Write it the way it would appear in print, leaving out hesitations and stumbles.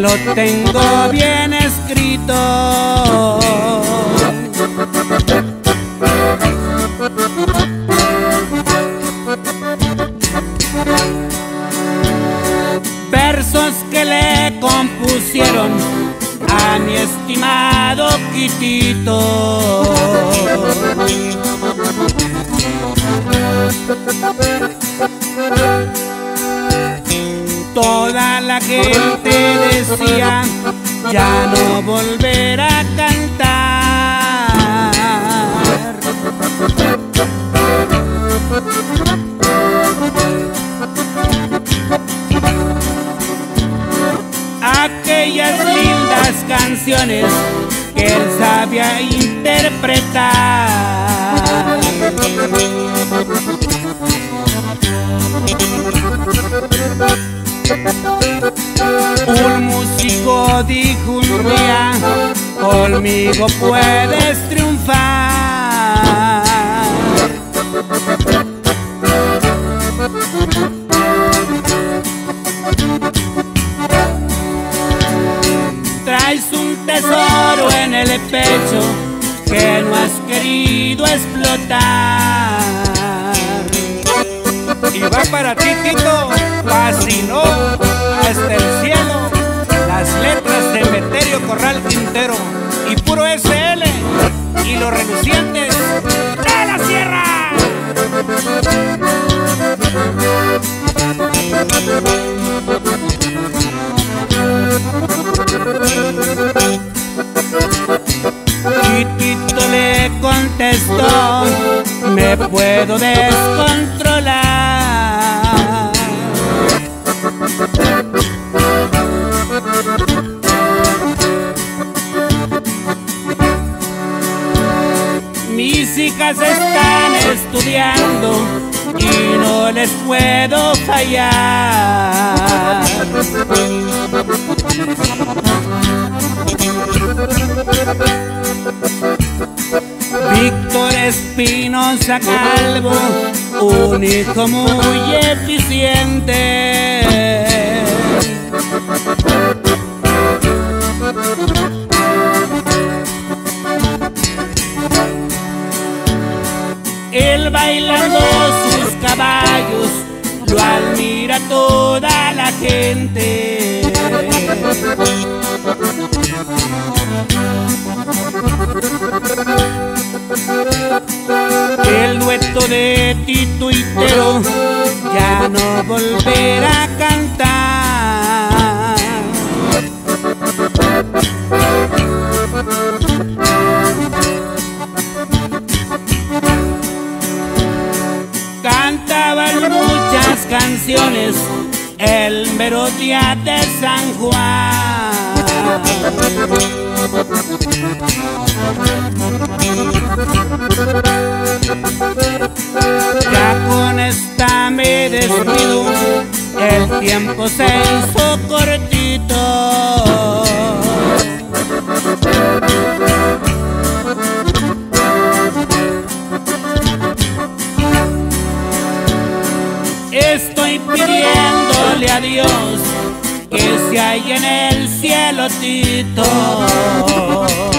lo tengo bien escrito. Versos que le compusieron a mi estimado Quitito. Toda la gente decía ya no volver a cantar. Aquellas lindas canciones que él sabía interpretar. Un músico dijo un día: conmigo puedes triunfar. Traes un tesoro en el pecho que no has querido explotar. Y va para ti, Tito, fascinó hasta el cielo las letras de Meterio Corral Quintero y puro SL y los relucientes de la sierra. Quitito le contestó: me puedo descontrolar. Mis hijas están estudiando y no les puedo fallar. Víctor Espinosa Calvo, un hijo muy eficiente. Él bailando sus caballos lo admira toda la gente. El dueto de Tito y Tero ya no volverá a cantar. Cantaban muchas canciones el mero día de San Juan. Ya con esta me despido, el tiempo se hizo cortito. Estoy pidiéndole a Dios que se halla en el cielo, Tito.